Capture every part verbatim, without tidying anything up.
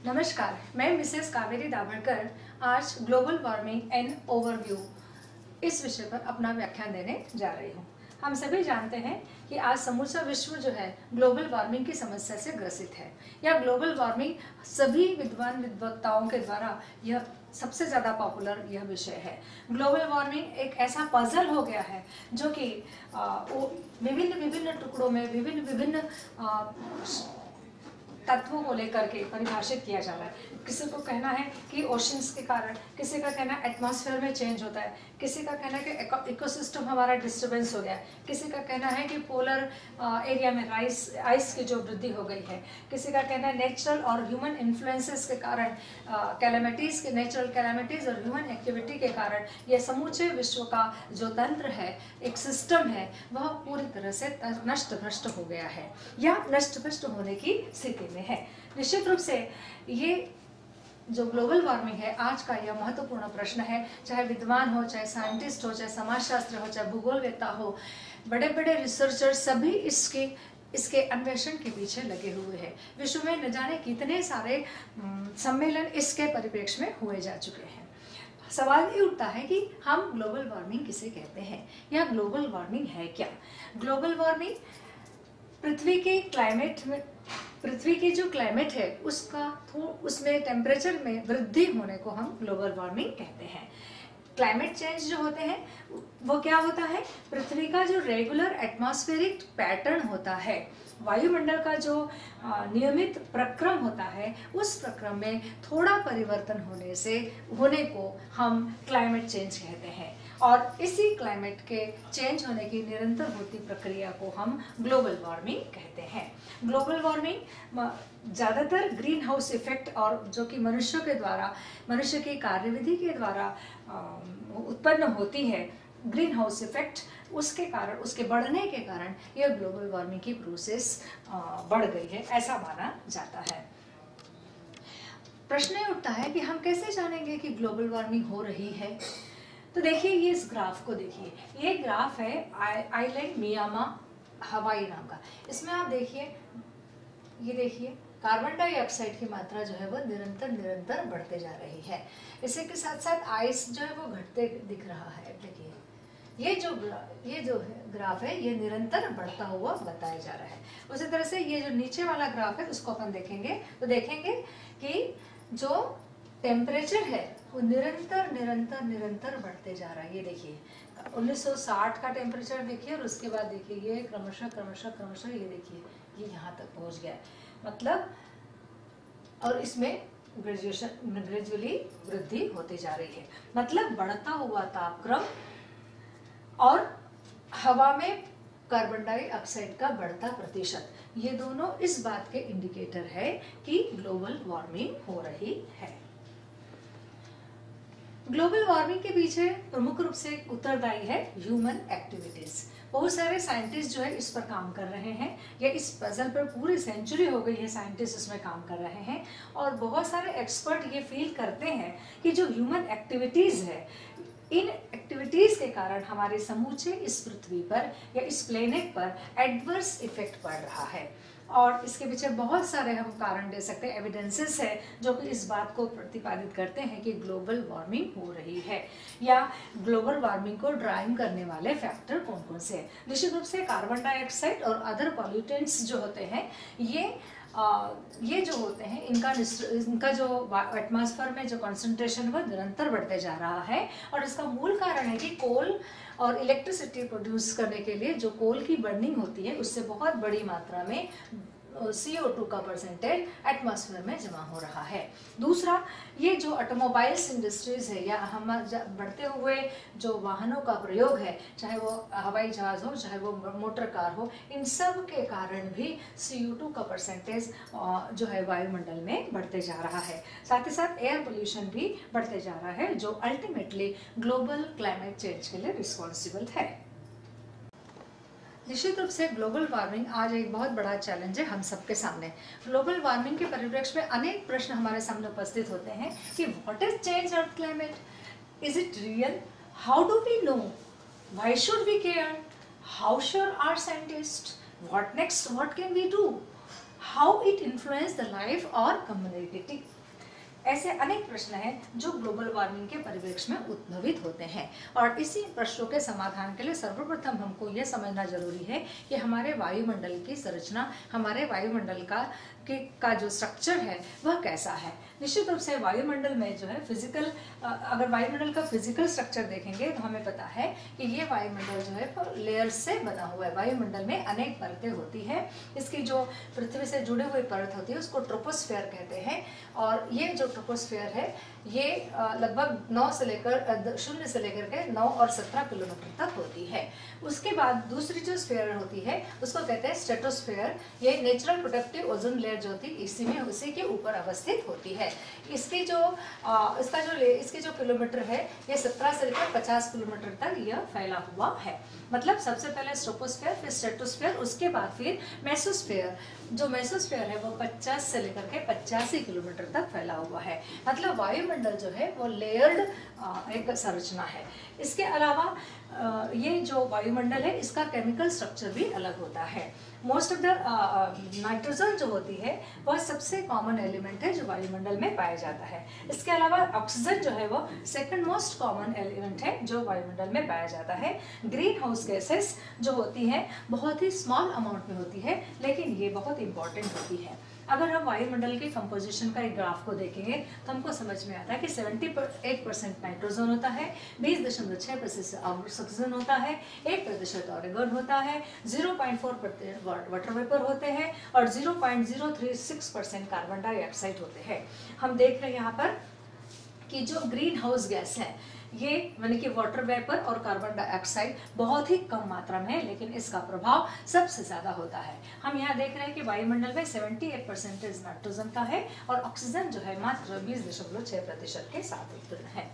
नमस्कार, मैं मिसेस कावेरी दाभड़कर आज ग्लोबल वार्मिंग एंड ओवरव्यू इस विषय पर अपना व्याख्यान देने जा रही हूँ। हम सभी जानते हैं कि आज समूचा विश्व जो है ग्लोबल वार्मिंग की समस्या से ग्रसित है। यह ग्लोबल वार्मिंग सभी विद्वान विद्वक्ताओं के द्वारा यह सबसे ज़्यादा पॉपुलर यह विषय है। ग्लोबल वार्मिंग एक ऐसा पजल हो गया है जो कि विभिन्न विभिन्न टुकड़ों में विभिन्न विभिन्न तत्वों को लेकर के परिभाषित किया जा रहा है। किसी को कहना है कि ओशंस के कारण, किसी का कहना है एटमॉस्फेयर में चेंज होता है, किसी का कहना है कि इकोसिस्टम हमारा डिस्टर्बेंस हो गया है, किसी का कहना है कि पोलर एरिया में राइस आइस की जो वृद्धि हो गई है, किसी का कहना है नेचुरल और ह्यूमन इन्फ्लुएंसेस के कारण, कैलेमिटीज के नेचुरल कैलेमिटीज और ह्यूमन एक्टिविटी के कारण यह समूचे विश्व का जो तंत्र है, एक सिस्टम है, वह पूरी तरह से नष्ट भ्रष्ट हो गया है या नष्ट भ्रष्ट होने की स्थिति में है। निश्चित रूप से ये जो ग्लोबल वार्मिंग है आज का यह महत्वपूर्ण प्रश्न है। चाहे विद्वान हो, चाहे साइंटिस्ट हो, चाहे समाजशास्त्री हो, चाहे भूगोलवेत्ता हो, बड़े बड़े रिसर्चर सभी इसके इसके अन्वेषण के पीछे लगे हुए हैं। विश्व में न जाने कितने सारे सम्मेलन इसके परिप्रेक्ष्य में हुए जा चुके हैं। सवाल ये उठता है कि हम ग्लोबल वार्मिंग किसे कहते हैं, या ग्लोबल वार्मिंग है क्या? ग्लोबल वार्मिंग पृथ्वी के क्लाइमेट में पृथ्वी की जो क्लाइमेट है उसका उसमें टेम्परेचर में वृद्धि होने को हम ग्लोबल वार्मिंग कहते हैं। क्लाइमेट चेंज जो होते हैं वो क्या होता है? पृथ्वी का जो रेगुलर एटमॉस्फेरिक पैटर्न होता है, वायुमंडल का जो नियमित प्रक्रम होता है, उस प्रक्रम में थोड़ा परिवर्तन होने से होने को हम क्लाइमेट चेंज कहते हैं। और इसी क्लाइमेट के चेंज होने की निरंतर होती प्रक्रिया को हम ग्लोबल वार्मिंग कहते हैं। ग्लोबल वार्मिंग ज़्यादातर ग्रीन हाउस इफेक्ट और जो कि मनुष्यों के द्वारा, मनुष्य की कार्यविधि के द्वारा उत्पन्न होती है, ग्रीन हाउस इफेक्ट, उसके कारण, उसके बढ़ने के कारण यह ग्लोबल वार्मिंग की प्रोसेस बढ़ गई है, ऐसा माना जाता है। प्रश्न ये उठता है कि हम कैसे जानेंगे कि ग्लोबल वार्मिंग हो रही है? तो देखिए, ये इस ग्राफ को देखिए, ये ग्राफ है आइलैंड मियामा हवाई नाम का। इसमें आप देखिए, ये देखिए कार्बन डाइऑक्साइड की मात्रा जो है वो निरंतर निरंतर बढ़ते जा रही है। इसी के साथ साथ आइस जो है वो घटते दिख रहा है। देखिए ये जो ये जो है ग्राफ है, ये निरंतर बढ़ता हुआ बताया जा रहा है। उसी तरह से ये जो नीचे वाला ग्राफ है उसको अपन देखेंगे तो देखेंगे कि जो टेम्परेचर है वो निरंतर निरंतर निरंतर बढ़ते जा रहा है। ये देखिए उन्नीस सौ साठ का टेम्परेचर देखिए, और उसके बाद देखिए ये क्रमशः क्रमशः क्रमशः ये देखिए ये यहाँ तक पहुँच गया, मतलब, और इसमें ग्रेजुएशन ग्रेजुअली वृद्धि होती जा रही है, मतलब बढ़ता हुआ तापक्रम और हवा में कार्बन डाइऑक्साइड का बढ़ता प्रतिशत, ये दोनों इस बात के इंडिकेटर है कि ग्लोबल वार्मिंग हो रही है। ग्लोबल वार्मिंग के पीछे प्रमुख रूप से उत्तरदायी है ह्यूमन एक्टिविटीज। बहुत सारे साइंटिस्ट जो है इस पर काम कर रहे हैं, या इस पजल पर पूरी सेंचुरी हो गई है साइंटिस्ट इसमें काम कर रहे हैं, और बहुत सारे एक्सपर्ट ये फील करते हैं कि जो ह्यूमन एक्टिविटीज है, इन एक्टिविटीज के कारण हमारे समूचे इस पृथ्वी पर या इस प्लेनेट पर एडवर्स इफेक्ट पड़ रहा है। और इसके पीछे बहुत सारे हम कारण दे सकते हैं, एविडेंसेस है जो कि इस बात को प्रतिपादित करते हैं कि ग्लोबल वार्मिंग हो रही है, या ग्लोबल वार्मिंग को ड्राइव करने वाले फैक्टर कौन कौन से हैं। निश्चित रूप से कार्बन डाइऑक्साइड और अदर पॉल्यूटेंट्स जो होते हैं, ये आ, ये जो होते हैं, इनका इनका जो एटमॉस्फेयर में जो कंसंट्रेशन वो निरंतर बढ़ते जा रहा है, और इसका मूल कारण है कि कोल और इलेक्ट्रिसिटी प्रोड्यूस करने के लिए जो कोल की बर्निंग होती है उससे बहुत बड़ी मात्रा में सी ओ टू का परसेंटेज एटमॉस्फेयर में जमा हो रहा है। दूसरा, ये जो ऑटोमोबाइल्स इंडस्ट्रीज है या हम बढ़ते हुए जो वाहनों का प्रयोग है, चाहे वो हवाई जहाज हो, चाहे वो मोटर कार हो, इन सब के कारण भी सी ओ टू का परसेंटेज जो है वायुमंडल में बढ़ते जा रहा है। साथ ही साथ एयर पोल्यूशन भी बढ़ते जा रहा है, जो अल्टीमेटली ग्लोबल क्लाइमेट चेंज के लिए रिस्पॉन्सिबल है। निश्चित रूप से ग्लोबल वार्मिंग आज एक बहुत बड़ा चैलेंज है हम सबके सामने। ग्लोबल वार्मिंग के परिप्रेक्ष्य में अनेक प्रश्न हमारे सामने उपस्थित होते हैं कि what is change earth climate, is it real, how do we know, why should we care, how sure are scientist, what next, what can we do, how it influence the life और community. ऐसे अनेक प्रश्न हैं जो global warming के परिप्रेक्ष्य में उद्भवित होते हैं, और इसी प्रश्नों के समाधान के लिए सर्वप्रथम हमको यह समझना जरूरी है कि हमारे वायुमंडल की संरचना, हमारे वायुमंडल का के का जो स्ट्रक्चर है वह कैसा है। निश्चित रूप से वायुमंडल में जो है फिजिकल, अगर वायुमंडल का फिजिकल स्ट्रक्चर देखेंगे तो हमें पता है कि ये वायुमंडल जो है वो लेयर्स से बना हुआ है। वायुमंडल में अनेक परतें होती है। इसकी जो पृथ्वी से जुड़े हुए परत होती है उसको ट्रोपोस्फेयर कहते हैं, और ये जो ट्रोपोस्फेयर है ये लगभग नौ से लेकर शून्य से लेकर के नौ और सत्रह किलोमीटर तक होती है। उसके बाद दूसरी जो स्फेयर होती है उसको कहते हैं स्ट्रेटोस्फेयर। ये नेचुरल प्रोटेक्टिव ओजोन लेयर जो होती है इसी में उसी के ऊपर अवस्थित होती है। इसकी जो आ, इसका जो इसकी जो किलोमीटर है ये सत्रह से लेकर पचास किलोमीटर तक यह फैला हुआ है। मतलब सबसे पहले ट्रोपोस्फेयर, फिर स्ट्रेटोस्फेयर, उसके बाद फिर मेसोस्फेयर। जो मेसोस्फेयर है वो पचास से लेकर के पचासी किलोमीटर तक फैला हुआ है। मतलब वायुमंडल जो है वो लेयर्ड एक संरचना है। इसके अलावा ये जो वायुमंडल है इसका केमिकल स्ट्रक्चर भी अलग होता है। मोस्ट ऑफ द नाइट्रोजन जो होती है वह सबसे कॉमन एलिमेंट है जो वायुमंडल में पाया जाता है। इसके अलावा ऑक्सीजन जो है वो सेकंड मोस्ट कॉमन एलिमेंट है जो वायुमंडल में पाया जाता है। ग्रीन हाउस गैसेस जो होती है बहुत ही स्मॉल अमाउंट में होती है, लेकिन ये बहुत इंपॉर्टेंट होती है। अगर हम वायुमंडल के कंपोजिशन का एक ग्राफ को देखेंगे तो हमको समझ में आता है कि अठहत्तर परसेंट नाइट्रोजन होता है, बीस दशमलव छह प्रतिशत ऑक्सीजन होता है, एक प्रतिशत ऑर्गन होता है, ज़ीरो पॉइंट चार प्रतिशत वाटर वेपर होते हैं और zero point zero three six percent carbon dioxide होते हैं। हम देख रहे हैं यहाँ पर कि जो ग्रीन हाउस गैस है ये यानी कि वाटर वेपर और कार्बन डाइऑक्साइड बहुत ही कम मात्रा में है, लेकिन इसका प्रभाव सबसे ज्यादा होता है। हम यहाँ देख रहे हैं कि वायुमंडल में अठहत्तर परसेंटेज नाइट्रोजन का है और ऑक्सीजन जो है मात्र बीस दशमलव छह प्रतिशत के साथ उत्पन्न है।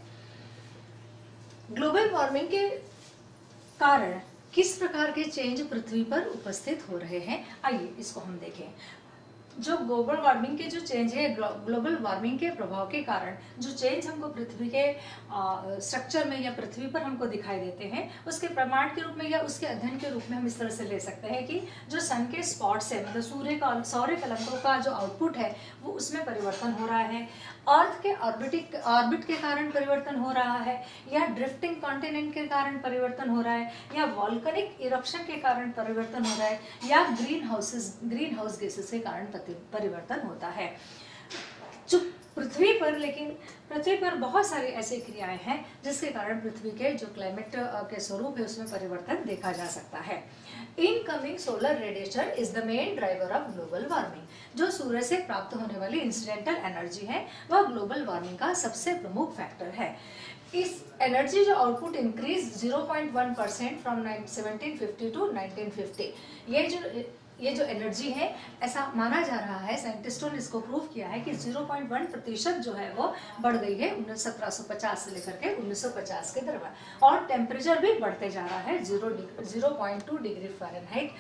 ग्लोबल वार्मिंग के कारण किस प्रकार के चेंज पृथ्वी पर उपस्थित हो रहे हैं, आइए इसको हम देखें। जो ग्लोबल वार्मिंग के जो चेंज है, ग्लोबल वार्मिंग के प्रभाव के कारण जो चेंज हमको पृथ्वी के स्ट्रक्चर में या पृथ्वी पर हमको दिखाई देते हैं, उसके प्रमाण के रूप में या उसके अध्ययन के रूप में हम इस तरह से ले सकते हैं कि जो सन के स्पॉट्स है, मतलब सूर्य का सौर्य कलंकों का जो आउटपुट है वो उसमें परिवर्तन हो रहा है, अर्थ के ऑर्बिटिक ऑर्बिट के कारण परिवर्तन हो रहा है, या ड्रिफ्टिंग कॉन्टिनेंट के कारण परिवर्तन हो रहा है, या वॉल्केनिक इरप्शन के कारण परिवर्तन हो रहा है, या green houses green house gases के कारण परिवर्तन होता है। जो पृथ्वी पर लेकिन पृथ्वी पर बहुत सारी ऐसी क्रियाएं हैं जिसके कारण पृथ्वी के जो क्लाइमेट के स्वरूप है उसमें परिवर्तन देखा जा सकता है। Incoming solar radiation is the main driver of global warming. जो सूर्य से प्राप्त होने वाली इंसिडेंटल एनर्जी है वह ग्लोबल वार्मिंग का सबसे प्रमुख फैक्टर है। इस एनर्जी जो output increase zero point one percent from seventeen fifty to nineteen fifty. ये जो ये जो एनर्जी है ऐसा माना जा रहा है, साइंटिस्टों ने इसको प्रूव किया है कि ज़ीरो पॉइंट वन प्रतिशत जो है वो बढ़ गई है सत्रह सौ पचास से लेकर के उन्नीस सौ पचास के दरमियान, और टेम्परेचर भी बढ़ते जा रहा है zero zero point two degree Fahrenheit.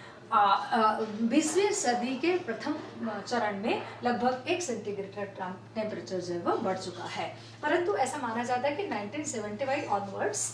बीसवीं सदी के प्रथम चरण में लगभग एक सेंटीग्रेड टेम्परेचर जो है वो बढ़ चुका है, परंतु ऐसा माना जाता है कि nineteen seventy five onwards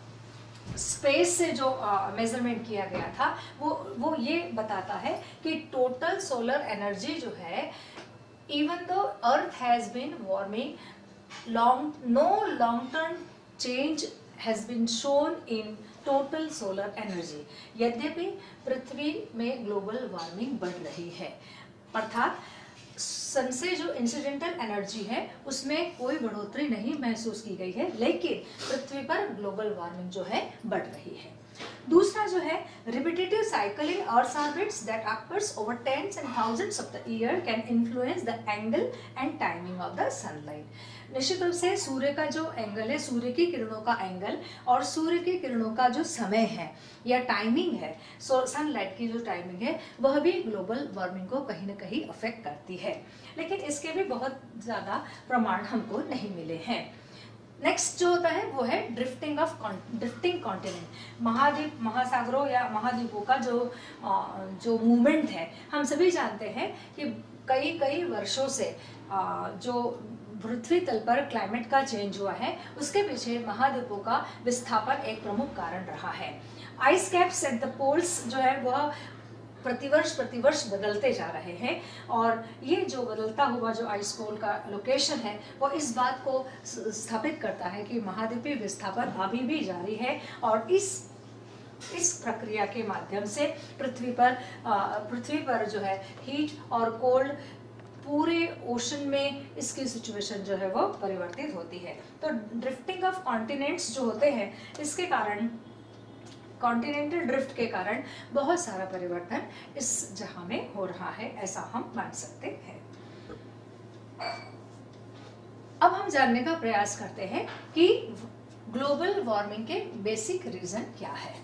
space से जो मेजरमेंट किया गया था वो वो ये बताता है कि टोटल सोलर एनर्जी जो है, even though earth has been warming, long no long term change has been shown in total solar energy. यद्यपि पृथ्वी में ग्लोबल वार्मिंग बढ़ रही है, अर्थात सन से जो इंसिडेंटल एनर्जी है उसमें कोई बढ़ोतरी नहीं महसूस की गई है, लेकिन पृथ्वी पर ग्लोबल वार्मिंग जो है बढ़ रही है। दूसरा जो है repetitive cycle in earth orbits that occurs over tens and thousands of the year can influence the angle and timing of the sunlight. निश्चित रूप से सूर्य का जो एंगल है, सूर्य की किरणों का एंगल और सूर्य की किरणों का जो समय है या टाइमिंग है, सनलाइट की जो टाइमिंग है वह भी ग्लोबल वार्मिंग को कहीं ना कहीं अफेक्ट करती है, लेकिन इसके भी बहुत ज़्यादा प्रमाण हमको नहीं मिले हैं। नेक्स्ट जो होता है वो है ड्रिफ्टिंग ऑफ ड्रिफ्टिंग कॉन्टिनेंट। महाद्वीप महासागरों या महाद्वीपों का जो जो मूवमेंट है, हम सभी जानते हैं कि कई कई वर्षों से जो पृथ्वी तल पर क्लाइमेट का चेंज हुआ है उसके पीछे महाद्वीपों का विस्थापन एक प्रमुख कारण रहा है। Ice caps at the poles जो है वह प्रतिवर्ष प्रतिवर्ष बदलते जा रहे हैं। और ये जो बदलता हुआ जो आइस पोल का लोकेशन है वो इस बात को स्थापित करता है कि महाद्वीपीय विस्थापन अभी भी जारी है और इस इस प्रक्रिया के माध्यम से पृथ्वी पर पृथ्वी पर जो है हीट और कोल्ड पूरे ओशन में इसकी सिचुएशन जो है वो परिवर्तित होती है। तो ड्रिफ्टिंग ऑफ कॉन्टिनेंट्स जो होते हैं इसके कारण, कॉन्टिनेंटल ड्रिफ्ट के कारण बहुत सारा परिवर्तन इस जहां में हो रहा है, ऐसा हम मान सकते हैं। अब हम जानने का प्रयास करते हैं कि ग्लोबल वार्मिंग के बेसिक रीजन क्या है।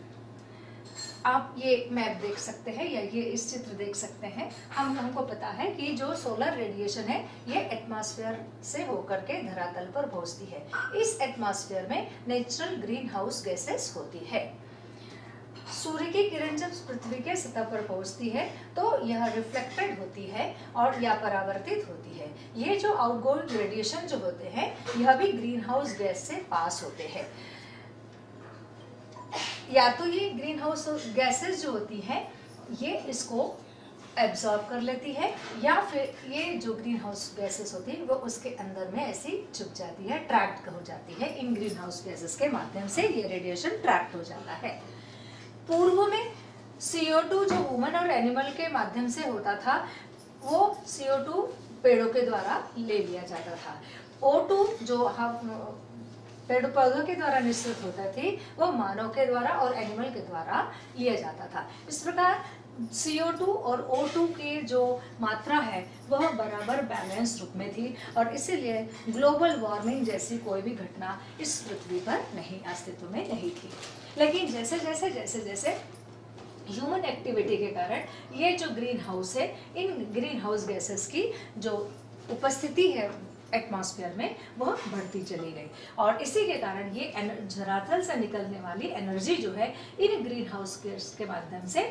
आप ये मैप देख सकते हैं या ये इस चित्र देख सकते हैं। हम हमको पता है कि जो सोलर रेडिएशन है ये एटमॉस्फेयर से होकर के धरातल पर पहुंचती है। इस एटमॉस्फेयर में नेचुरल ग्रीन हाउस गैसेस होती है। सूर्य की किरण जब पृथ्वी के सतह पर पहुंचती है तो यह रिफ्लेक्टेड होती है और या परावर्तित होती है। ये जो आउटगोइंग रेडिएशन जो होते हैं यह भी ग्रीन हाउस गैस से पास होते हैं। या तो ये ग्रीन हाउस गैसेस जो होती है ये इसको एब्जॉर्ब कर लेती है या फिर ये जो ग्रीन हाउस गैसेस होती है वो उसके अंदर में ऐसी छुप जाती है, ट्रैप्ड हो जाती है। इन ग्रीन हाउस गैसेस के माध्यम से ये रेडिएशन ट्रैप्ड हो जाता है। पूर्व में सी ओ टू जो ह्यूमन और एनिमल के माध्यम से होता था वो सी ओ टू पेड़ों के द्वारा ले लिया जाता था। ओ टू जो हम पेड़ पौधों के द्वारा निश्चित होता थी वो मानव के द्वारा और एनिमल के द्वारा लिया जाता था। इस प्रकार सी ओ टू और ओ टू की जो मात्रा है वह बराबर बैलेंस रूप में थी और इसीलिए ग्लोबल वार्मिंग जैसी कोई भी घटना इस पृथ्वी पर नहीं अस्तित्व में नहीं थी। लेकिन जैसे जैसे जैसे जैसे ह्यूमन एक्टिविटी के कारण ये जो ग्रीन हाउस है, इन ग्रीन हाउस गैसेस की जो उपस्थिति है एटमॉस्फेयर में वह बढ़ती चली गई और इसी के कारण ये धरातल से निकलने वाली एनर्जी जो है इन ग्रीन हाउस गैस के माध्यम से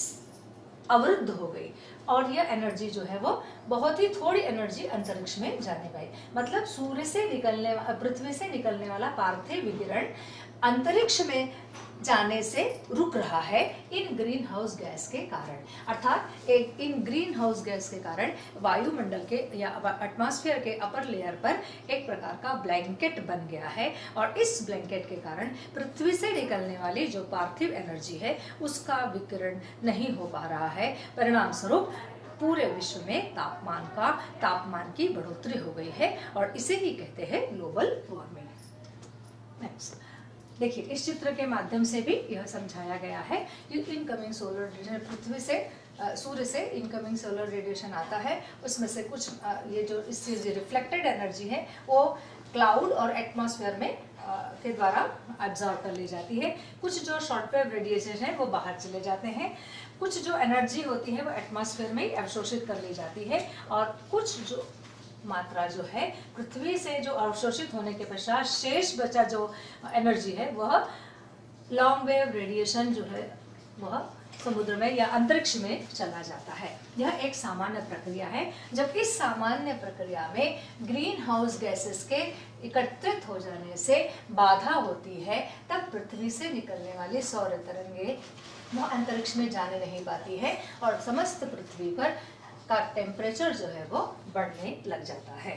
अवरुद्ध हो गई और यह एनर्जी जो है वो बहुत ही थोड़ी एनर्जी अंतरिक्ष में जाने पाई। मतलब सूर्य से निकलने पृथ्वी से निकलने वाला पार्थिव विकिरण अंतरिक्ष में जाने से रुक रहा है इन ग्रीन हाउस गैस के कारण। अर्थात एक इन ग्रीन हाउस गैस के कारण वायुमंडल के या एटमॉस्फेयर के अपर लेयर पर एक प्रकार का ब्लैंकेट बन गया है और इस ब्लैंकेट के कारण पृथ्वी से निकलने वाली जो पार्थिव एनर्जी है उसका विकिरण नहीं हो पा रहा है। परिणाम स्वरूप पूरे विश्व में तापमान का तापमान की बढ़ोतरी हो गई है और इसे ही कहते हैं ग्लोबल वार्मिंग। नेक्स्ट देखिए, इस चित्र के माध्यम से भी यह समझाया गया है कि इनकमिंग सोलर रेडिएशन पृथ्वी से सूर्य से इनकमिंग सोलर रेडिएशन आता है, उसमें से कुछ ये जो इससे जो रिफ्लेक्टेड एनर्जी है वो क्लाउड और एटमॉस्फेयर में के द्वारा एब्जॉर्ब कर ली जाती है। कुछ जो शॉर्ट वेव रेडिएशन है वो बाहर चले जाते हैं, कुछ जो एनर्जी होती है वो एटमॉस्फेयर में अवशोषित कर ली जाती है और कुछ जो मात्रा जो है पृथ्वी से जो अवशोषित होने के पश्चात शेष बचा जो एनर्जी है वह लॉन्ग वेव रेडिएशन जो है वह समुद्र में या अंतरिक्ष में चला जाता है। यह एक सामान्य प्रक्रिया है। जब इस सामान्य प्रक्रिया में ग्रीन हाउस गैसेस के एकत्रित हो जाने से बाधा होती है तब पृथ्वी से निकलने वाली सौर तरंगे वह अंतरिक्ष में जाने नहीं पाती है और समस्त पृथ्वी पर का टेम्परेचर जो है वो बढ़ने लग जाता है।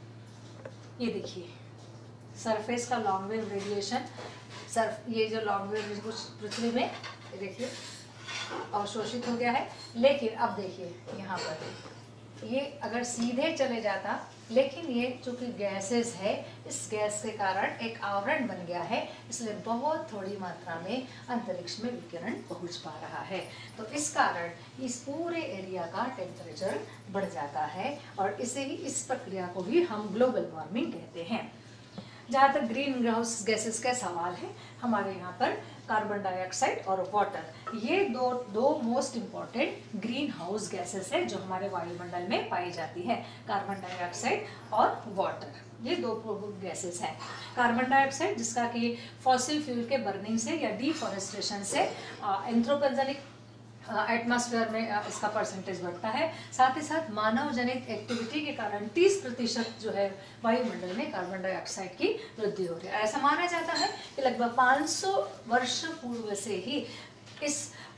ये देखिए सरफेस का लॉन्ग वेव रेडिएशन, सर्फ ये जो लॉन्ग वेव कुछ पृथ्वी में देखिए अवशोषित हो गया है। लेकिन अब देखिए यहाँ पर ये अगर सीधे चले जाता, लेकिन ये चूंकि गैसेस है इस गैस के कारण एक आवरण बन गया है इसलिए बहुत थोड़ी मात्रा में अंतरिक्ष में विकिरण पहुंच पा रहा है। तो इस कारण इस पूरे एरिया का टेम्परेचर बढ़ जाता है और इसे ही इस प्रक्रिया को भी हम ग्लोबल वार्मिंग कहते हैं। जहाँ तक ग्रीन हाउस गैसेस का सवाल है, हमारे यहाँ पर कार्बन डाइऑक्साइड और वाटर, ये दो दो most important green house gases है जो हमारे वायुमंडल में पाई जाती है। कार्बन डाइऑक्साइड और वाटर, ये दो प्रमुख गैसेस हैं। कार्बन डाइऑक्साइड जिसका कि फॉसिल फ्यूल के बर्निंग से या डिफॉरेस्टेशन से एंथ्रोपोजेनिक एटमॉस्फेयर में इसका परसेंटेज बढ़ता है। साथ ही साथ मानव जनित एक्टिविटी के कारण तीस प्रतिशत जो है वायुमंडल में कार्बन डाइऑक्साइड की वृद्धि हो रही है। ऐसा माना जाता है कि लगभग पाँच सौ वर्ष पूर्व से ही इस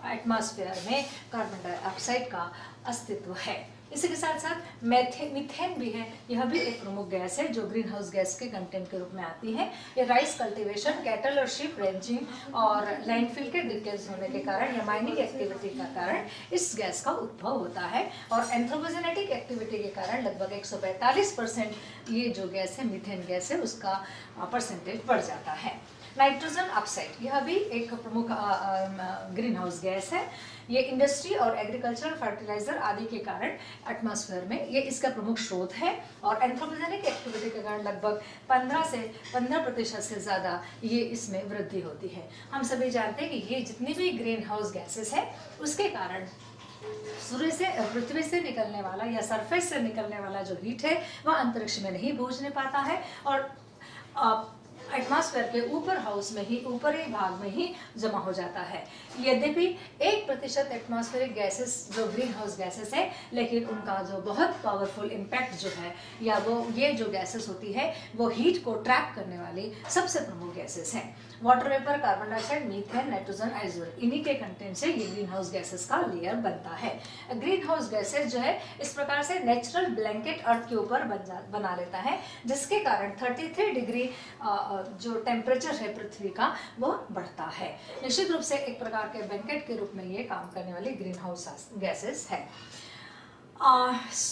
एटमॉस्फेयर में कार्बन डाइऑक्साइड का अस्तित्व है। इसी के साथ साथ मेथे मीथेन भी है, यह भी एक प्रमुख गैस है जो ग्रीन हाउस गैस के कंटेंट के रूप में आती है। ये राइस कल्टीवेशन, कैटल और शीप रेंचिंग और लैंडफिल के डिकेज होने के कारण या माइनिंग एक्टिविटी का कारण इस गैस का उद्भव होता है और एंथ्रोपोजेनेटिक एक्टिविटी के कारण लगभग एक सौ पैंतालीस परसेंट ये जो गैस है मीथेन गैस है उसका परसेंटेज बढ़ जाता है। नाइट्रोजन ऑक्साइड यह भी एक प्रमुख ग्रीन हाउस गैस है। ये इंडस्ट्री और एग्रीकल्चरल फर्टिलाइजर आदि के कारण एटमॉस्फेयर में ये इसका प्रमुख स्रोत है और एंथ्रोपोजेनिक एक्टिविटी के कारण लगभग पंद्रह से पंद्रह प्रतिशत से ज़्यादा ये इसमें वृद्धि होती है। हम सभी जानते हैं कि ये जितनी भी ग्रीन हाउस गैसेस है उसके कारण सूर्य से, पृथ्वी से निकलने वाला या सरफेस से निकलने वाला जो हीट है वह अंतरिक्ष में नहीं पहुंचने पाता है और एटमॉस्फेयर के ऊपर हाउस में ही, ऊपरी भाग में ही जमा हो जाता है। यद्यपि एक प्रतिशत एटमॉस्फेरिक गैसेस जो ग्रीन हाउस गैसेस है, लेकिन उनका जो बहुत पावरफुल इम्पैक्ट जो है या वो ये जो गैसेस होती है वो हीट को ट्रैप करने वाली सबसे प्रमुख गैसेस हैं। Water vapour, carbon dioxide, methane, nitrogen, आइजोल, इन्हीं के कंटेंट से ये ग्रीन हाउस गैसेस का लेयर बनता है। ग्रीन हाउस गैसेस जो है इस प्रकार से नेचुरल ब्लैंकेट अर्थ के ऊपर बन जा बना लेता है, जिसके कारण तैंतीस डिग्री जो टेम्परेचर है पृथ्वी का वो बढ़ता है। निश्चित रूप से एक प्रकार के ब्लैंकेट के रूप में ये काम करने वाली ग्रीन हाउस गैसेस है। आ,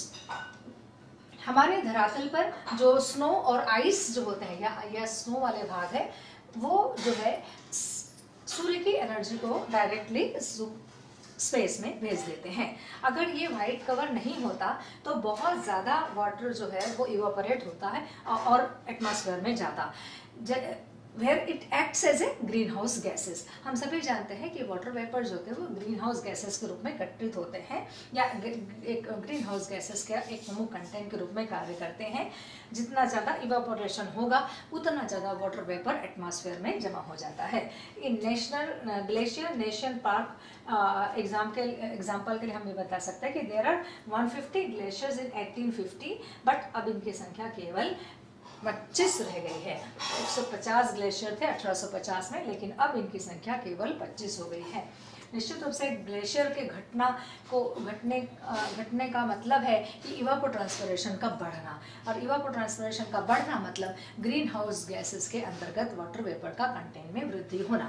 हमारे धरातल पर जो स्नो और आइस जो होते हैं या, या स्नो वाले भाग है वो जो है सूर्य की एनर्जी को डायरेक्टली स्पेस में भेज देते हैं। अगर ये व्हाइट कवर नहीं होता तो बहुत ज़्यादा वाटर जो है वो इवापोरेट होता है और एटमॉस्फेयर में जाता, where it acts as a green house gases. हम सभी जानते हैं कि वाटर वेपर जो होते हैं वो ग्रीन हाउस गैसेस के रूप में एकत्रित होते हैं या एक ग्रीन हाउस गैसेस का एक प्रमुख कंटेंट के रूप में कार्य करते हैं। जितना ज़्यादा इवापोरेशन होगा उतना ज़्यादा वाटर वेपर एटमॉस्फेयर में जमा हो जाता है। In national glacier national park exam के एग्जाम्पल के लिए हम ये बता सकते हैं कि there are one fifty glaciers in eighteen fifty, but अब इनकी संख्या केवल पच्चीस रह गई है। एक सौ पचास ग्लेशियर थे अठारह सौ पचास में, लेकिन अब इनकी संख्या केवल पच्चीस हो गई है। निश्चित रूप से ग्लेशियर के घटना को घटने घटने का मतलब है कि इवापोट्रांसपिरेशन का बढ़ना, और इवापोट्रांसपिरेशन का बढ़ना मतलब ग्रीन हाउस गैसेस के अंतर्गत वाटर वेपर का कंटेंट में वृद्धि होना।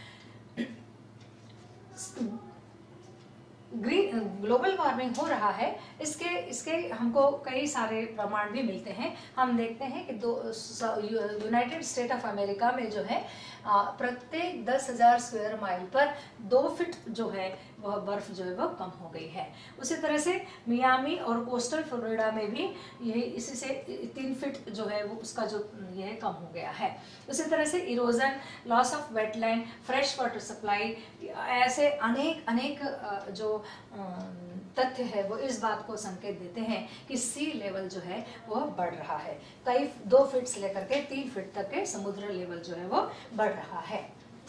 ग्रीन ग्लोबल वार्मिंग हो रहा है, इसके इसके हमको कई सारे प्रमाण भी मिलते हैं। हम देखते हैं कि दो यूनाइटेड स्टेट ऑफ अमेरिका में जो है प्रत्येक दस हजार स्क्वायर माइल पर दो फीट जो है वह बर्फ जो है वह कम हो गई है। उसी तरह से मियामी और कोस्टल फ्लोरिडा में भी यही इसी से तीन फीट जो है वो उसका जो यह कम हो गया है। उसी तरह से erosion, loss of wetland, fresh water supply, ऐसे अनेक अनेक जो तथ्य है वो इस बात को संकेत देते हैं कि सी लेवल जो है वो बढ़ रहा है। कई दो फीट से लेकर के तीन फीट तक के समुद्र लेवल जो है वो बढ़ रहा है।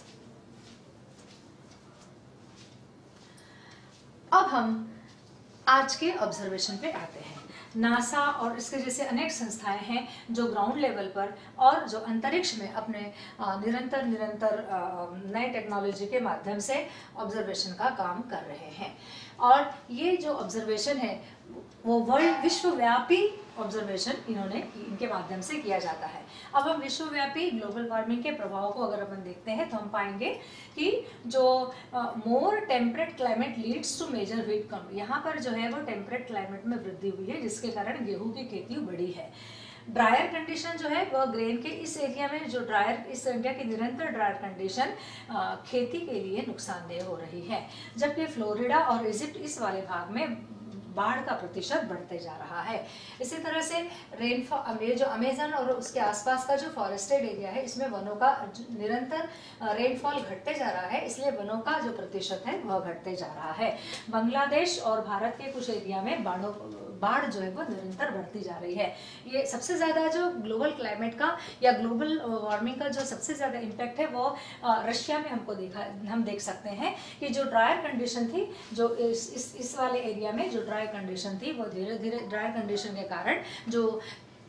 अब हम आज के ऑब्जर्वेशन पे आते हैं। नासा और इसके जैसे अनेक संस्थाएं हैं जो ग्राउंड लेवल पर और जो अंतरिक्ष में अपने निरंतर निरंतर नए टेक्नोलॉजी के माध्यम से ऑब्जर्वेशन का काम कर रहे हैं। और ये जो ऑब्जर्वेशन है वो वर्ल्ड विश्वव्यापी ऑब्जर्वेशन इन्होंने इनके माध्यम से किया जाता है। अब हम विश्वव्यापी ग्लोबल वार्मिंग के प्रभाव को अगर अपन देखते हैं तो हम पाएंगे कि जो more temperate climate leads to major heat कम, यहाँ पर जो है वो टेम्परेट क्लाइमेट में वृद्धि हुई है, जिसके कारण गेहूं की खेती बढ़ी है। ड्रायर कंडीशन जो है वह ग्रेन के इस एरिया में जो ड्रायर इस एरिया की निरंतर ड्रायर कंडीशन खेती के लिए नुकसानदेह हो रही है, जबकि फ्लोरिडा और इजिप्ट इस वाले भाग में बाढ़ का प्रतिशत बढ़ते जा रहा है। इसी तरह से रेनफॉल जो अमेजन और उसके आसपास का जो फॉरेस्टेड एरिया है इसमें वनों का निरंतर रेनफॉल घटते जा रहा है, इसलिए वनों का जो प्रतिशत है वह घटते जा रहा है। बांग्लादेश और भारत के कुछ एरिया में बाढ़ों बाढ़ जो है वो निरंतर बढ़ती जा रही है। ये सबसे ज़्यादा जो ग्लोबल क्लाइमेट का या ग्लोबल वार्मिंग का जो सबसे ज़्यादा इम्पैक्ट है वो रशिया में हमको देखा हम देख सकते हैं कि जो ड्रायर कंडीशन थी, जो इस इस, इस वाले एरिया में जो ड्राई कंडीशन थी वो धीरे धीरे ड्राई कंडीशन के कारण जो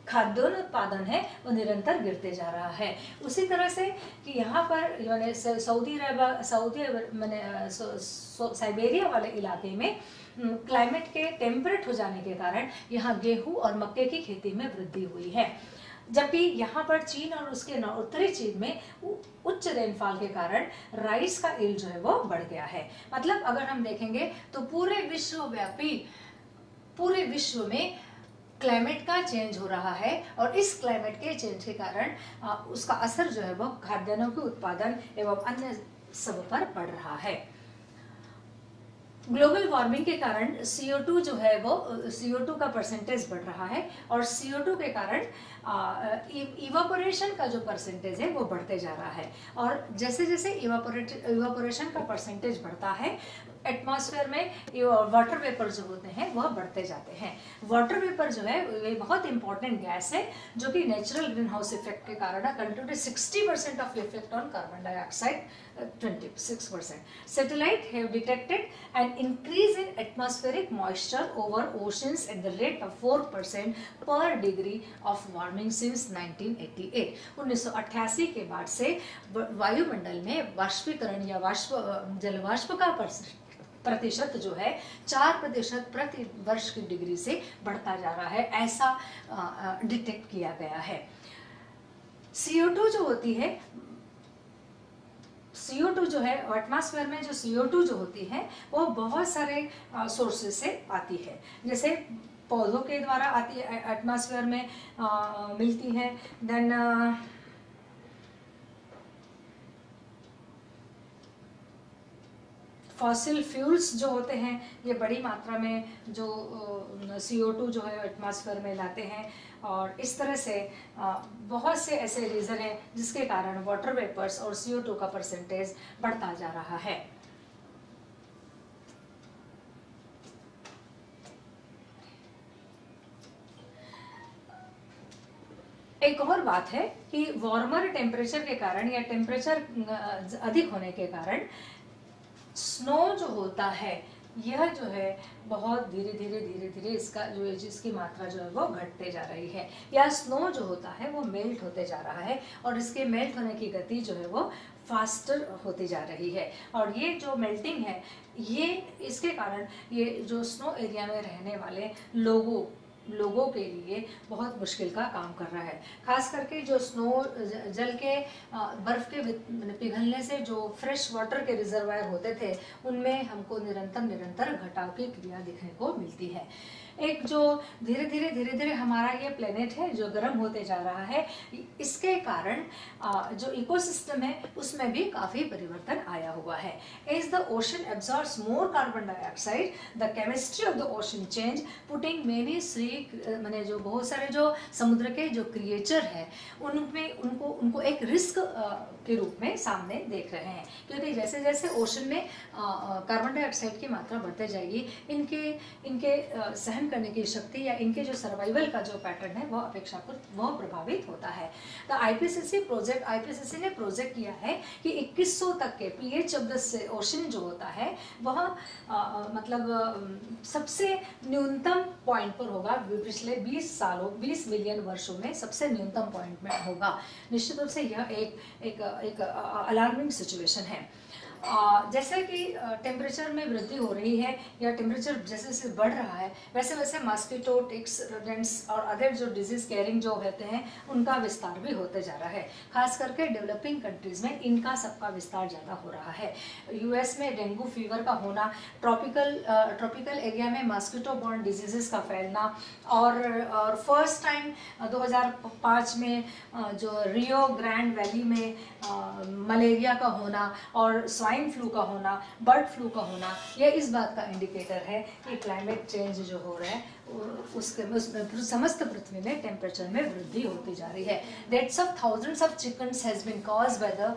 खाद्यान्न उत्पादन है वो निरंतर गिरते जा रहा है। उसी तरह से कि यहाँ पर यानी सऊदी अरब सऊदी मैंने साइबेरिया वाले इलाके में क्लाइमेट के टेम्परेट हो जाने के कारण यहाँ गेहूं और मक्के की खेती में वृद्धि हुई है, जबकि यहाँ पर चीन और उसके उत्तरी चीन में उच्च रेनफॉल के कारण राइस का यील्ड जो है वो बढ़ गया है। मतलब अगर हम देखेंगे तो पूरे विश्वव्यापी पूरे विश्व में क्लाइमेट का चेंज हो रहा है और इस क्लाइमेट के चेंज के कारण आ, उसका असर जो है वो खाद्यान्नों के उत्पादन एवं अन्य सब पर पड़ रहा है। ग्लोबल वार्मिंग के कारण सी ओ टू जो है वो सी ओ टू का परसेंटेज बढ़ रहा है और सी ओ टू के कारण इवापोरेशन का जो परसेंटेज है वो बढ़ते जा रहा है। और जैसे जैसे इवापोरेशन का परसेंटेज बढ़ता है एटमॉस्फेयर में वाटर वेपर जो होते हैं वह बढ़ते जाते हैं। वाटर वेपर जो है ये बहुत इंपॉर्टेंट गैस है जो कि नेचुरल ग्रीन हाउस इफेक्ट के कारण contribute sixty percent of effect on carbon dioxide twenty-six percent. Satellite have detected an increase in atmospheric moisture over oceans at the rate of four percent per degree of warming since nineteen eighty-eight. उन्नीस सौ अट्ठासी के बाद से वायुमंडल में वाष्पीकरण या वाष्प जलवाष्प का प्रतिशत जो है चार प्रतिशत प्रति वर्ष की डिग्री से बढ़ता जा रहा है, ऐसा डिटेक्ट किया गया है। सी ओ टू जो होती है सी ओ टू जो है एटमॉस्फेयर में जो सी ओ टू जो होती है वो बहुत सारे सोर्सेस से आती है, जैसे पौधों के द्वारा आती है एटमॉस्फेयर में आ, मिलती है। देन फॉसिल फ्यूल्स जो होते हैं ये बड़ी मात्रा में जो सी ओ टू जो है एटमॉस्फेयर में लाते हैं और इस तरह से बहुत से ऐसे रीज़न हैं जिसके कारण वाटर वेपर्स और सी ओ टू का परसेंटेज बढ़ता जा रहा है। एक और बात है कि वार्मर टेम्परेचर के कारण या टेम्परेचर अधिक होने के कारण स्नो जो होता है यह जो है बहुत धीरे धीरे धीरे धीरे इसका जो है जिसकी मात्रा जो है वो घटते जा रही है, या स्नो जो होता है वो मेल्ट होते जा रहा है और इसके मेल्ट होने की गति जो है वो फास्टर होती जा रही है। और ये जो मेल्टिंग है ये इसके कारण ये जो स्नो एरिया में रहने वाले लोगों लोगों के लिए बहुत मुश्किल का काम कर रहा है। खास करके जो स्नो जल के बर्फ के पिघलने से जो फ्रेश वाटर के रिजर्वायर होते थे उनमें हमको निरंतर निरंतर घटाव की क्रिया दिखने को मिलती है। एक जो धीरे धीरे धीरे धीरे हमारा ये प्लेनेट है जो गर्म होते जा रहा है, इसके कारण जो इकोसिस्टम है उसमें भी काफ़ी परिवर्तन आया हुआ है। As the ocean absorbs more carbon dioxide the chemistry of the ocean change putting many sea मैंने जो बहुत सारे जो समुद्र के जो क्रिएचर है उनमें उनको उनको एक रिस्क के रूप में सामने देख रहे हैं, क्योंकि जैसे जैसे ओशन में कार्बन डाइऑक्साइड की मात्रा बढ़ते जाएगी इनके इनके सहन करने की शक्ति या इनके जो सर्वाइवल का जो पैटर्न है वह अपेक्षाकृत वह प्रभावित होता है। तो I P C C project I P C C ने प्रोजेक्ट किया है कि इक्कीस सौ तक के पीएच ऑफ द ओशन जो होता है वह आ, मतलब आ, सबसे न्यूनतम पॉइंट पर होगा पिछले बीस सालों बीस मिलियन वर्षों में सबसे न्यूनतम पॉइंट में होगा। निश्चित रूप से यह एक एक एक अलार्मिंग सिचुएशन है। आ, जैसे कि टेम्परेचर में वृद्धि हो रही है या टेम्परेचर जैसे जैसे बढ़ रहा है वैसे वैसे मॉस्किटो, टिक्स, रोडेंट्स और अदर जो डिजीज कैरिंग जो होते हैं उनका विस्तार भी होते जा रहा है। खास करके डेवलपिंग कंट्रीज में इनका सबका विस्तार ज़्यादा हो रहा है। यूएस में डेंगू फीवर का होना, ट्रॉपिकल ट्रॉपिकल एरिया में मॉस्किटो बॉर्न डिजीजेस का फैलना और और फर्स्ट टाइम दो हज़ार पाँच में जो रियो ग्रैंड वैली में मलेरिया का होना और स्वाइन फ्लू का होना, बर्ड फ्लू का होना, यह इस बात का इंडिकेटर है कि क्लाइमेट चेंज जो हो रहा है उसके उसमें समस्त पृथ्वी में टेम्परेचर में वृद्धि होती जा रही है। Deaths of thousands of chickens has been caused by the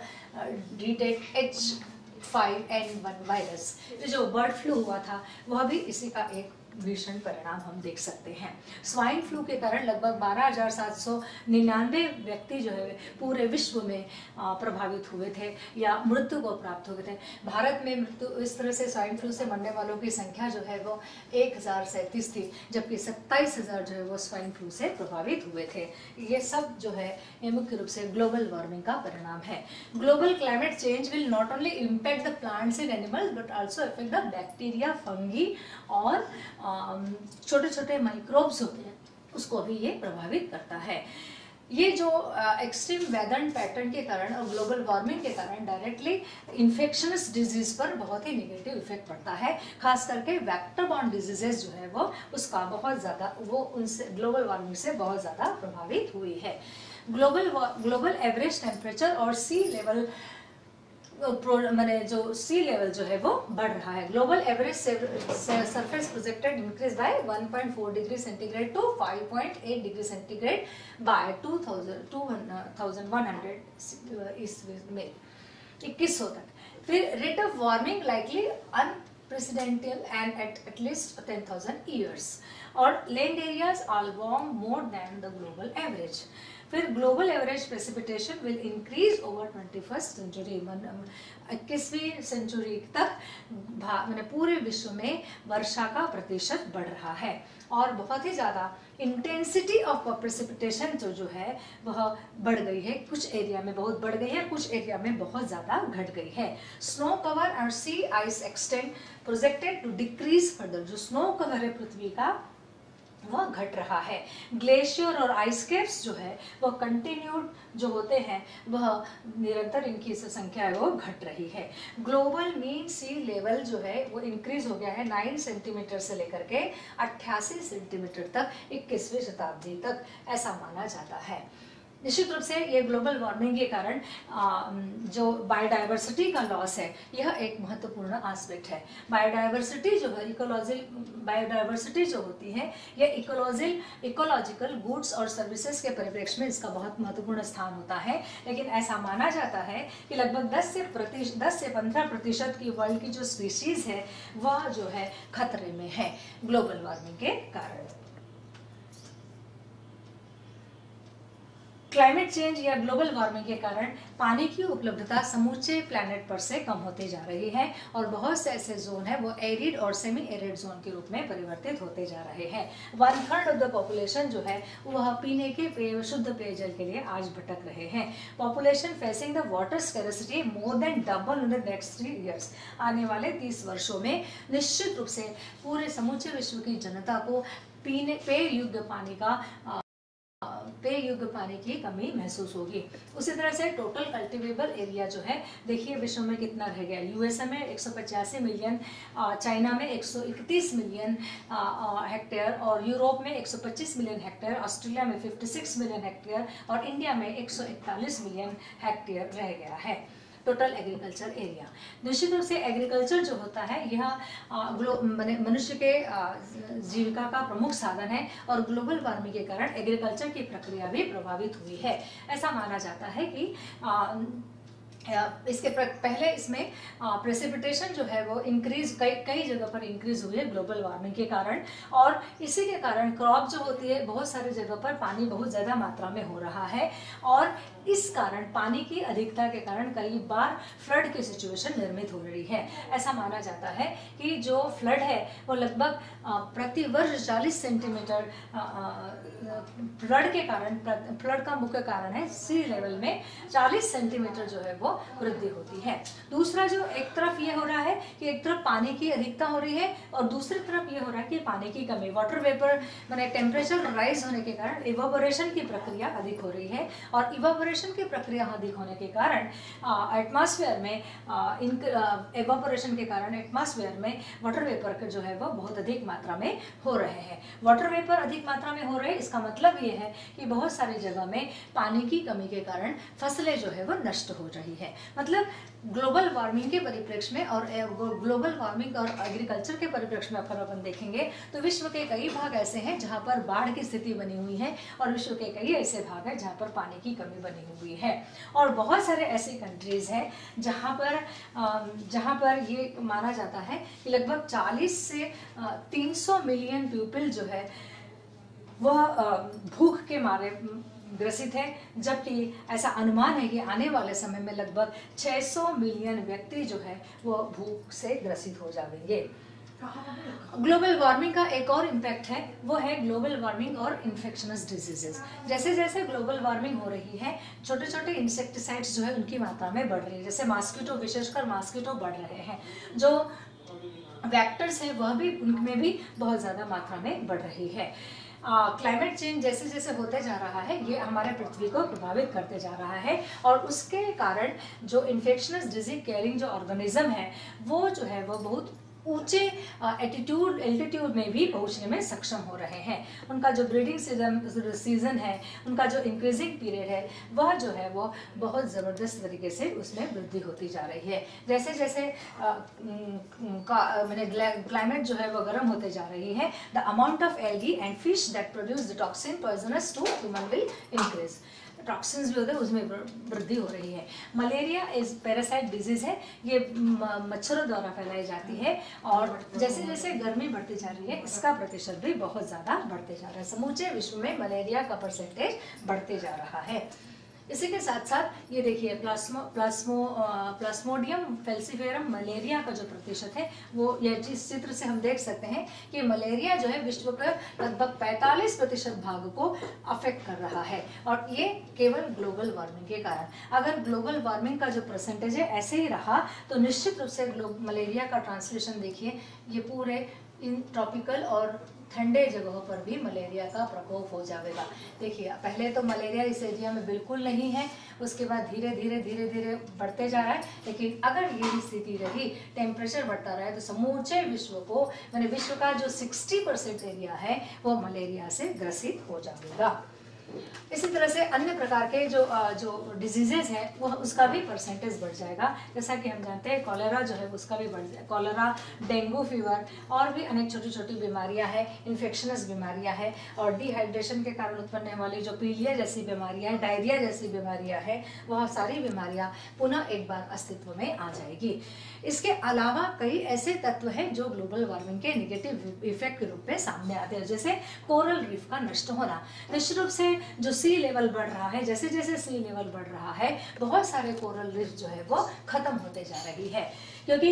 detect H five N one virus. जो बर्ड फ्लू हुआ था वह भी इसी का एक भीषण परिणाम हम देख सकते हैं। स्वाइन फ्लू के कारण लगभग बारह हजार सात सौ निन्यानवे व्यक्ति जो है पूरे विश्व में प्रभावित हुए थे या मृत्यु को प्राप्त हुए थे। भारत में मृत्यु इस तरह से स्वाइन फ्लू से मरने वालों की संख्या जो है वो एक हजार सैंतीस थी, जबकि सत्ताईस हजार जो है वो स्वाइन फ्लू से प्रभावित हुए थे। ये सब जो है ये मुख्य रूप से ग्लोबल वार्मिंग का परिणाम है। Global climate change will not only impact the plants and animals but also affect the bacteria, fungi और छोटे छोटे माइक्रोब्स होते हैं, उसको भी ये प्रभावित करता है। ये जो एक्सट्रीम वेदर पैटर्न के कारण और ग्लोबल वार्मिंग के कारण डायरेक्टली इन्फेक्शनस डिजीज पर बहुत ही नेगेटिव इफेक्ट पड़ता है। खास करके वेक्टर बॉर्न डिजीजेस जो है वो उसका बहुत ज़्यादा वो उनसे ग्लोबल वार्मिंग से बहुत ज़्यादा प्रभावित हुई है। ग्लोबल ग्लोबल एवरेज टेम्परेचर और सी लेवल मैंने जो सी लेवल जो है वो बढ़ रहा है। Global average surface projected increase by one point four degree centigrade to five point eight degree centigrade by two thousand one hundred ईस्वी में इक्कीस सौ तक। फिर rate of warming likely unprecedented and at at least ten thousand years और land areas are warm more than the global average. फिर global average precipitation will increase over twenty first century, इक्कीसवीं century तक मैंने पूरे विश्व में वर्षा का प्रतिशत बढ़ रहा है और बहुत ही ज़्यादा इंटेंसिटी ऑफ प्रेसिपिटेशन जो जो है वह बढ़ गई है। कुछ एरिया में बहुत बढ़ गई है, कुछ एरिया में बहुत ज़्यादा घट गई है। स्नो कवर और sea ice extend projected to decrease further. जो स्नो कवर है पृथ्वी का वह घट रहा है। ग्लेशियर और आइस कैप्स जो है वह कंटिन्यूड जो होते हैं वह निरंतर इनकी संख्या है वो घट रही है। ग्लोबल मीन सी लेवल जो है वो इंक्रीज हो गया है नाइन सेंटीमीटर से लेकर के अट्ठासी सेंटीमीटर तक इक्कीसवीं शताब्दी तक, ऐसा माना जाता है। निश्चित रूप से ये ग्लोबल वार्मिंग के कारण जो बायोडाइवर्सिटी का लॉस है यह एक महत्वपूर्ण एस्पेक्ट है। बायोडाइवर्सिटी जो है इकोलॉजी बायोडाइवर्सिटी जो होती है यह इकोलॉजिल इकोलॉजिकल गुड्स और सर्विसेज के परिप्रेक्ष्य में इसका बहुत महत्वपूर्ण स्थान होता है। लेकिन ऐसा माना जाता है कि लगभग दस से प्रतिशत दस से पंद्रह प्रतिशत की वर्ल्ड की जो स्पीशीज है वह जो है खतरे में है ग्लोबल वार्मिंग के कारण। क्लाइमेट चेंज या ग्लोबल वार्मिंग के कारण पानी की उपलब्धता समूचे प्लैनेट पर से कम होती जा रही है और बहुत से ऐसे जोन है वो एरिड और सेमी एरिड जोन के रूप में परिवर्तित होते जा रहे हैं। One third of the population जो है वह पीने के पेय शुद्ध पेयजल के लिए आज भटक रहे हैं। Population facing the water scarcity more than double in the next three years. आने वाले तीस वर्षों में निश्चित रूप से पूरे समूचे विश्व की जनता को पीने पेय योग्य पानी का पेय योग्य पानी की कमी महसूस होगी। उसी तरह से टोटल कल्टिवेबल एरिया जो है देखिए विश्व में कितना रह गया। यूएसए में एक सौ पचासी मिलियन, चाइना में एक सौ इकतीस मिलियन हेक्टेयर और यूरोप में एक सौ पच्चीस मिलियन हेक्टेयर, ऑस्ट्रेलिया में छप्पन मिलियन हेक्टेयर और इंडिया में एक सौ इकतालीस मिलियन हेक्टेयर रह गया है टोटल एग्रीकल्चर एरिया। निश्चित रूप से एग्रीकल्चर जो होता है यह मनुष्य के जीविका का प्रमुख साधन है और ग्लोबल वार्मिंग के कारण एग्रीकल्चर की प्रक्रिया भी प्रभावित हुई है। ऐसा माना जाता है कि आ, इसके पहले इसमें प्रेसिपिटेशन जो है वो इंक्रीज कई कई जगह पर इंक्रीज हुई है ग्लोबल वार्मिंग के कारण और इसी के कारण क्रॉप जो होती है बहुत सारी जगह पर पानी बहुत ज़्यादा मात्रा में हो रहा है और इस कारण पानी की अधिकता के कारण कई बार फ्लड की सिचुएशन निर्मित हो रही है। ऐसा माना जाता है कि जो फ्लड है वो लगभग प्रति वर्ष चालीस सेंटीमीटर फ्लड के कारण फ्लड का मुख्य कारण है सी लेवल में चालीस सेंटीमीटर जो है वो वृद्धि होती है। दूसरा जो एक तरफ ये हो रहा है कि एक तरफ पानी की अधिकता हो रही है और दूसरी तरफ ये हो रहा है कि पानी की कमी, वाटर वेपर माने टेम्परेचर राइज होने के कारण इवापोरेशन की प्रक्रिया अधिक हो रही है और इवापोरेशन की प्रक्रिया अधिक होने के कारण एटमॉस्फेयर में इवापोरेशन के कारण एटमॉस्फेयर में वाटर वेपर जो है वो बहुत अधिक मात्रा में हो रहे हैं। वाटर वेपर अधिक मात्रा में हो रहे हैं इसका मतलब ये है कि बहुत सारी जगह में पानी की कमी के कारण फसलें जो है वो नष्ट हो रही है। है। मतलब ग्लोबल वार्मिंग के परिप्रेक्ष्य में और ग्लोबल वार्मिंग और एग्रीकल्चर के परिप्रेक्ष्य में अगर अपन देखेंगे तो विश्व के कई भाग ऐसे हैं जहाँ पर बाढ़ की स्थिति बनी हुई है और विश्व के कई ऐसे भाग हैं जहाँ पर पानी की कमी बनी हुई है। और बहुत सारे ऐसी कंट्रीज हैं जहाँ पर जहाँ पर ये माना जाता है कि लगभग चालीस से तीन सौ मिलियन पीपल जो है वह भूख के मारे ग्रसित है, जबकि ऐसा अनुमान है कि आने वाले समय में लगभग छह सौ मिलियन व्यक्ति जो है वो भूख से ग्रसित हो जाएंगे। ग्लोबल वार्मिंग का एक और इम्पैक्ट है वो है ग्लोबल वार्मिंग और इन्फेक्शनस डिजीजेस। जैसे जैसे ग्लोबल वार्मिंग हो रही है छोटे छोटे इंसेक्टिसाइड्स जो है उनकी मात्रा में बढ़ रही है। जैसे मॉस्किटो, विशेषकर मॉस्किटो बढ़ रहे हैं, जो वेक्टर्स है वह भी उनमें भी बहुत ज़्यादा मात्रा में बढ़ रही है। क्लाइमेट uh, चेंज जैसे जैसे होते जा रहा है ये हमारे पृथ्वी को प्रभावित करते जा रहा है और उसके कारण जो इन्फेक्शनस डिजीज कैरिंग जो ऑर्गेनिज्म है वो जो है वो बहुत ऊंचे एटीट्यूड एल्टीट्यूड में भी पहुंचने में सक्षम हो रहे हैं। उनका जो ब्रीडिंग सीजन सीजन है, उनका जो इंक्रीजिंग पीरियड है वह जो है वो बहुत ज़बरदस्त तरीके से उसमें वृद्धि होती जा रही है। जैसे जैसे मैंने क्लाइमेट जो है वो गर्म होते जा रही है, the amount of algae and fish that produce the toxin poisonous to human will increase. Toxins भी होते हैं उसमें वृद्धि हो रही है। मलेरिया इज पैरासाइट डिजीज है, ये मच्छरों द्वारा फैलाई जाती है और जैसे जैसे गर्मी बढ़ती जा रही है इसका प्रतिशत भी बहुत ज़्यादा बढ़ते जा रहा है। समूचे विश्व में मलेरिया का परसेंटेज बढ़ते जा रहा है। इसी के साथ साथ ये देखिए प्लास्मो प्लास्मो प्लास्मोडियम फेल्सीफेरम मलेरिया का जो प्रतिशत है वो ये इस चित्र से हम देख सकते हैं कि मलेरिया जो है विश्व का लगभग पैंतालीस प्रतिशत भाग को अफेक्ट कर रहा है और ये केवल ग्लोबल वार्मिंग के कारण। अगर ग्लोबल वार्मिंग का जो परसेंटेज है ऐसे ही रहा तो निश्चित रूप से मलेरिया का ट्रांसमिशन देखिए ये पूरे इन ट्रॉपिकल और ठंडे जगहों पर भी मलेरिया का प्रकोप हो जाएगा। देखिए पहले तो मलेरिया इस एरिया में बिल्कुल नहीं है, उसके बाद धीरे धीरे धीरे धीरे बढ़ते जा रहा है, लेकिन अगर ये स्थिति रही, टेम्परेचर बढ़ता रहा तो समूचे विश्व को मैंने विश्व का जो साठ परसेंट एरिया है वो मलेरिया से ग्रसित हो जाएगा। इसी तरह से अन्य प्रकार के जो जो डिजीजेज हैं वो उसका भी परसेंटेज बढ़ जाएगा। जैसा कि हम जानते हैं कॉलेरा जो है उसका भी बढ़ जाए, कॉलेरा, डेंगू फीवर और भी अनेक छोटी छोटी बीमारियां हैं, इन्फेक्शनस बीमारियां हैं और डिहाइड्रेशन के कारण उत्पन्न होने वाली जो पीलिया जैसी बीमारियां हैं, डायरिया जैसी बीमारियां हैं, वह सारी बीमारियां पुनः एक बार अस्तित्व में आ जाएगी। इसके अलावा कई ऐसे तत्व हैं जो ग्लोबल वार्मिंग के नेगेटिव इफेक्ट के रूप में सामने आते हैं, जैसे कोरल रीफ का नष्ट होना। निश्चित रूप से जो सी लेवल बढ़ रहा है, जैसे जैसे सी लेवल बढ़ रहा है बहुत सारे कोरल रीफ जो है वो खत्म होते जा रही है, क्योंकि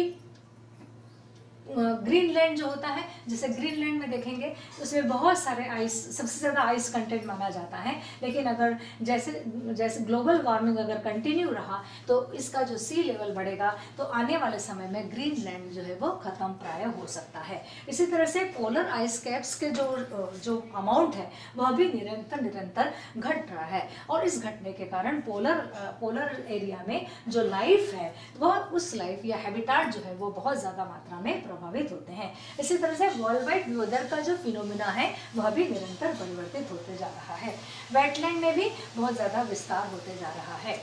ग्रीनलैंड जो होता है, जैसे ग्रीनलैंड में देखेंगे उसमें बहुत सारे आइस, सबसे ज़्यादा आइस कंटेंट माना जाता है, लेकिन अगर जैसे जैसे ग्लोबल वार्मिंग अगर कंटिन्यू रहा तो इसका जो सी लेवल बढ़ेगा तो आने वाले समय में ग्रीनलैंड जो है वो खत्म प्राय हो सकता है। इसी तरह से पोलर आइस कैप्स के जो जो अमाउंट है वह भी निरंतर निरंतर घट रहा है और इस घटने के कारण पोलर पोलर एरिया में जो लाइफ है वह उस लाइफ या हैबिटाट जो है वो बहुत ज़्यादा मात्रा में प्रभावित होते हैं। इसी तरह से वर्ल्ड वाइड वेदर का जो फिनोमिना है वह भी निरंतर परिवर्तित होते जा रहा है। वेटलैंड में भी बहुत ज्यादा विस्तार होते जा रहा है।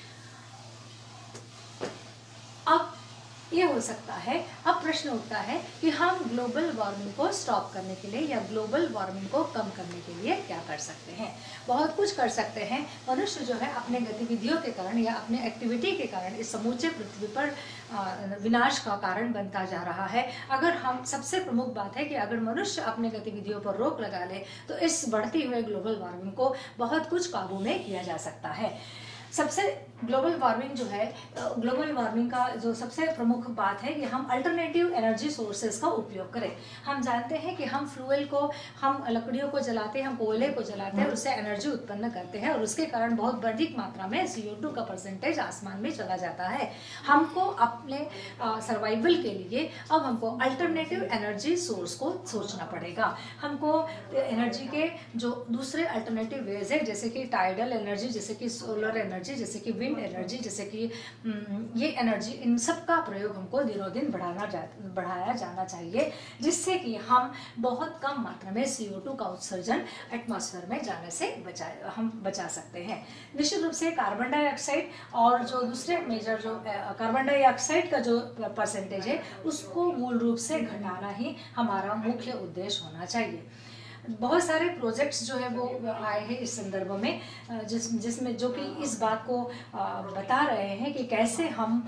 अब ये हो सकता है, अब प्रश्न उठता है कि हम ग्लोबल वार्मिंग को स्टॉप करने के लिए या ग्लोबल वार्मिंग को कम करने के लिए क्या कर सकते हैं। बहुत कुछ कर सकते हैं। मनुष्य जो है अपने गतिविधियों के कारण या अपने एक्टिविटी के कारण इस समूचे पृथ्वी पर विनाश का कारण बनता जा रहा है। अगर हम सबसे प्रमुख बात है कि अगर मनुष्य अपने गतिविधियों पर रोक लगा ले तो इस बढ़ती हुए ग्लोबल वार्मिंग को बहुत कुछ काबू में किया जा सकता है। सबसे ग्लोबल वार्मिंग जो है, ग्लोबल वार्मिंग का जो सबसे प्रमुख बात है कि हम अल्टरनेटिव एनर्जी सोर्सेज का उपयोग करें। हम जानते हैं कि हम फ्यूल को, हम लकड़ियों को जलाते हैं, हम कोयले को जलाते हैं, उससे एनर्जी उत्पन्न करते हैं और उसके कारण बहुत अधिक मात्रा में सी ओ टू का परसेंटेज आसमान में चला जाता है। हमको अपने सर्वाइवल के लिए अब हमको अल्टरनेटिव एनर्जी सोर्स को सोचना पड़ेगा। हमको एनर्जी के जो दूसरे अल्टरनेटिव वेज है, जैसे कि टाइडल एनर्जी, जैसे कि सोलर एनर्जी, जैसे कि विंड एनर्जी, जैसे कि ये एनर्जी, इन सब का प्रयोग हमको दिनों दिन बढ़ाना जा बढ़ाया जाना चाहिए, जिससे कि हम बहुत कम मात्रा में सी ओ टू का उत्सर्जन एटमॉस्फेयर में जाने से बचा हम बचा सकते हैं। निश्चित रूप से कार्बन डाइऑक्साइड और जो दूसरे मेजर जो कार्बन डाइऑक्साइड का जो परसेंटेज है उसको मूल रूप से घटाना ही हमारा मुख्य उद्देश्य होना चाहिए। बहुत सारे प्रोजेक्ट्स जो है वो आए हैं इस संदर्भ में, जिस जिसमें जो कि इस बात को बता रहे हैं कि कैसे हम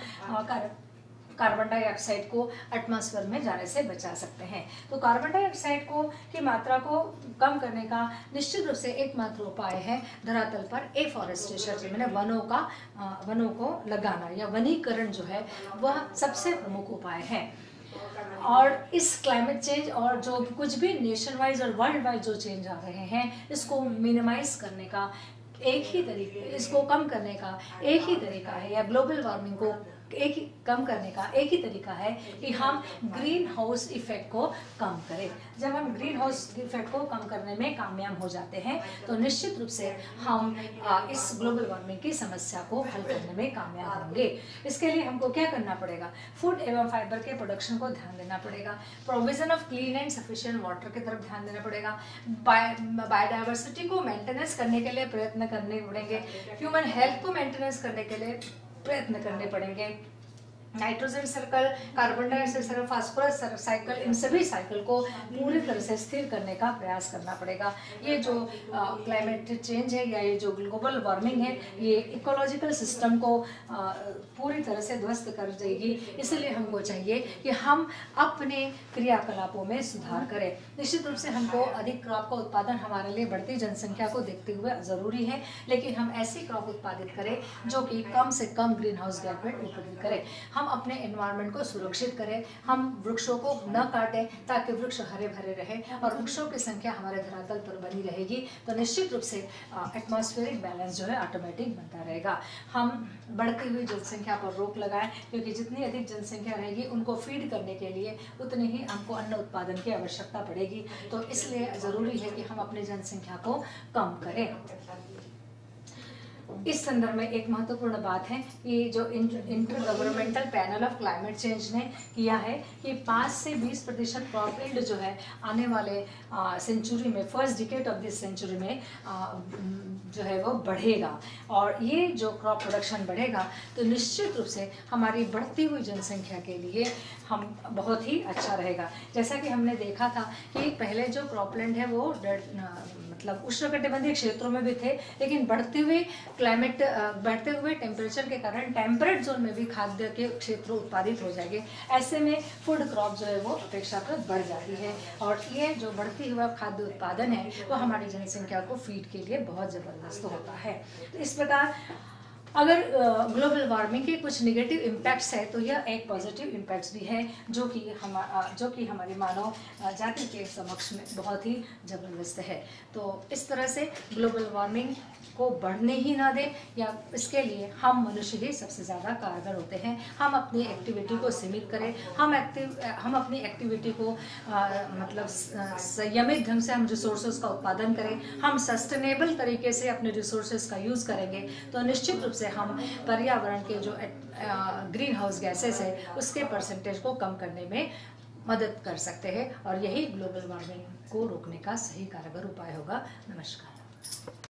कार्बन डाइऑक्साइड को एटमॉस्फेयर में जाने से बचा सकते हैं। तो कार्बन डाइऑक्साइड को की मात्रा को कम करने का निश्चित रूप से एकमात्र उपाय है धरातल पर एफॉरेस्टेशन, मैंने वनों का वनों को लगाना या वनीकरण जो है वह सबसे प्रमुख उपाय है। और इस क्लाइमेट चेंज और जो कुछ भी नेशन वाइज और वर्ल्ड वाइज जो चेंज आ रहे हैं, इसको मिनिमाइज करने का एक ही तरीका, इसको कम करने का एक ही तरीका है, या ग्लोबल वार्मिंग को एक ही कम करने का एक ही तरीका है कि हम ग्रीन हाउस इफेक्ट को कम करें। जब हम ग्रीन हाउस इफेक्ट को कम करने में कामयाब हो जाते हैं तो निश्चित रूप से हम इस ग्लोबल वार्मिंग की समस्या को हल करने में कामयाब होंगे। इसके लिए हमको क्या करना पड़ेगा? फूड एवं फाइबर के प्रोडक्शन को ध्यान देना पड़ेगा, provision of clean and sufficient water की तरफ ध्यान देना पड़ेगा, बायोडाइवर्सिटी को मेंटेनेंस करने के लिए प्रयत्न करने पड़ेंगे, ह्यूमन हेल्थ को मेंटेनेंस करने के लिए प्रयत्न करने पड़ेंगे, nitrogen circle, carbon dioxide circle, phosphorus cycle, इन सभी साइकिल को पूरी तरह से स्थिर करने का प्रयास करना पड़ेगा। ये जो क्लाइमेट चेंज है या ये जो ग्लोबल वार्मिंग है, ये इकोलॉजिकल सिस्टम को आ, पूरी तरह से ध्वस्त कर देगी। इसलिए हमको चाहिए कि हम अपने क्रियाकलापों में सुधार करें। निश्चित रूप से हमको अधिक क्रॉप का उत्पादन हमारे लिए बढ़ती जनसंख्या को देखते हुए ज़रूरी है, लेकिन हम ऐसी क्रॉप उत्पादित करें जो कि कम से कम ग्रीन हाउस गैस में उत्पादित करें। हम अपने एनवायरनमेंट को सुरक्षित करें, हम वृक्षों को न काटें ताकि वृक्ष हरे भरे रहे और वृक्षों की संख्या हमारे धरातल पर बनी रहेगी तो निश्चित रूप से एटमॉस्फेरिक बैलेंस जो है ऑटोमेटिक बनता रहेगा। हम बढ़ती हुई जनसंख्या पर रोक लगाएं, क्योंकि जितनी अधिक जनसंख्या रहेगी उनको फीड करने के लिए उतनी ही हमको अन्न उत्पादन की आवश्यकता पड़ेगी। तो इसलिए ज़रूरी है कि हम अपनी जनसंख्या को कम करें। इस संदर्भ में एक महत्वपूर्ण बात है कि जो intergovernmental panel of climate change ने किया है कि पाँच से बीस प्रतिशत क्रॉप यील्ड जो है आने वाले सेंचुरी में, first decade of this century में आ, जो है वो बढ़ेगा। और ये जो क्रॉप प्रोडक्शन बढ़ेगा तो निश्चित रूप से हमारी बढ़ती हुई जनसंख्या के लिए हम बहुत ही अच्छा रहेगा। जैसा कि हमने देखा था कि पहले जो क्रॉपलैंड है वो मतलब उष्णकटिबंधीय क्षेत्रों में भी थे, लेकिन बढ़ते हुए क्लाइमेट बढ़ते हुए टेम्परेचर के कारण टेम्परेट जोन में भी खाद्य के क्षेत्र उत्पादित हो जाएंगे। ऐसे में फूड क्रॉप जो है वो अपेक्षाकृत बढ़ जाती है और ये जो बढ़ती हुआ खाद्य उत्पादन है वो हमारी जनसंख्या को फीड के लिए बहुत ज़बरदस्त होता है। तो इस प्रकार अगर ग्लोबल वार्मिंग के कुछ निगेटिव इम्पैक्ट्स है तो यह एक पॉजिटिव इम्पैक्ट्स भी है जो कि हम जो कि हमारी मानव जाति के समक्ष में बहुत ही ज़बरदस्त है। तो इस तरह से ग्लोबल वार्मिंग को बढ़ने ही ना दें, या इसके लिए हम मनुष्य ही सबसे ज़्यादा कारगर होते हैं। हम अपनी एक्टिविटी को सीमित करें, हम एक्टिव हम अपनी एक्टिविटी को आ, मतलब संयमित ढंग से हम रिसोर्सेज का उत्पादन करें, हम सस्टेनेबल तरीके से अपने रिसोर्सेज का यूज़ करेंगे तो निश्चित रूप से हम पर्यावरण के जो ग्रीन हाउस गैसेस है उसके परसेंटेज को कम करने में मदद कर सकते हैं और यही ग्लोबल वार्मिंग को रोकने का सही कारगर उपाय होगा। नमस्कार।